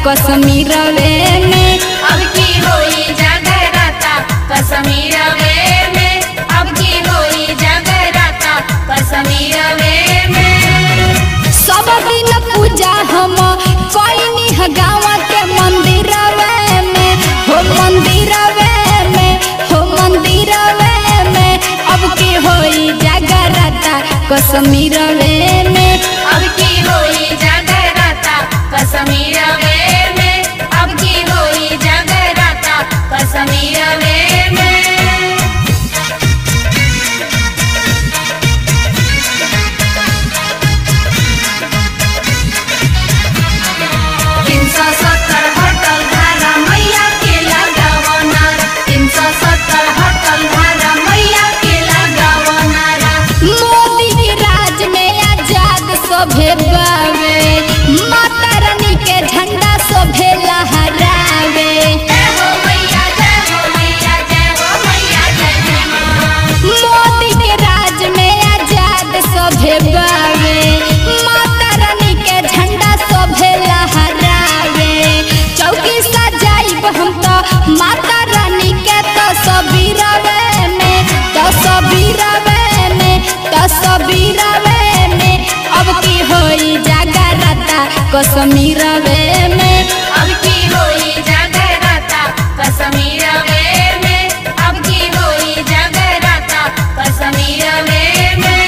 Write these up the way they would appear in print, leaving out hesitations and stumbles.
कश्मीरवे में। अब की होई जगराता कश्मीरवे में, अब की होई जगराता कश्मीरवे में। सब दिन पूजा हम कोई गाँव के मंदिरवे में, हो मंदिरवे में, हो मंदिरवे में। अब की होई जगराता कश्मीरवे में। अब की होई जगराता कश्मीरवे में, अब की होई जगराता कश्मीरवे में। 370 हटल धारा मैया के लगावो नारा, 370 हटल धारा मैया के लगावो नारा। मोदी के राज में आजाद सभे बावे, माता रानी के झंडा सभे लहरावे। जय हो मैया, जय हो मैया, जय हो मैया, जय जय माँ। मोदी के राज में आजाद सभे बावे, माता रानी के झंडा सभे लहरावे। चौकी सजाइब हम तो माता रानी के तस्वीरवे में, तस्वीरवे में, तस्वीरवे में। अब की होई जगराता कश्मीरवे में। अब की होई जगराता कश्मीरवे में, अब की होई जगराता कश्मीरवे में।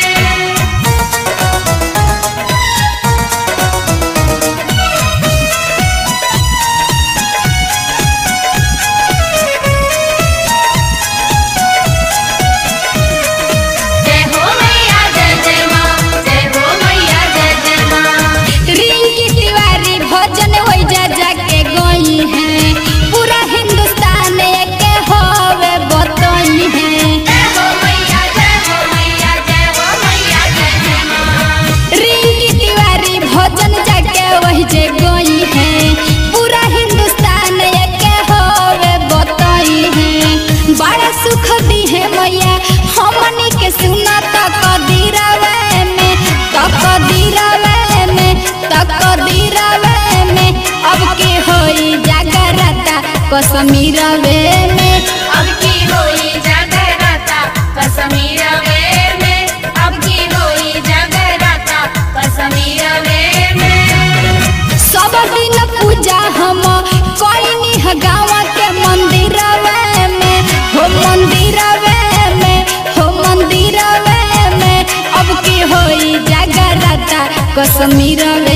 जय हो मैया, जय जय माँ, जय हो मैया, जय जय माँ। रिंकी तिवारी भजन वही जा के गई है, पूरा हिंदुस्तान के होवे बतई है। जय हो मैया, जय हो मैया, जय हो मैया, जय जय माँ। रिंकी तिवारी भजन जाके वही जे गई है, पूरा हिंदुस्तान के होवे बतई है। बड़ा सुख दी है मैया हमनी के सुना तकदीरवे में, तकदीरवे में, तकदीरवे में। अब की होई जगराता कश्मीरवे में। अब की होई जगराता कश्मीरवे में, अब की होई जगराता कश्मीरवे में। सब दिन पूजा हम कोई गाँव के मंदिरवे में, हो मंदिरवे में, हो मंदिरवे में। अब की होई जगराता कश्मीरवे